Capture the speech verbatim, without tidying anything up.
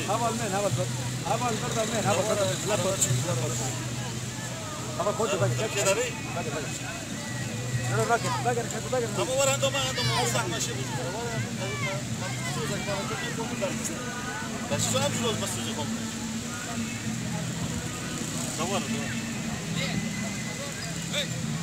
هوا المين هوا البرد هوا البرد المين هوا البرد لا بد هوا كوجو باقي كده باقي باقي نرو باقي باقي باقي باقي طب ورا عندهم عندهم مصلحة ماشي ورا بس شو أبجلوز بس يجيكم صوروا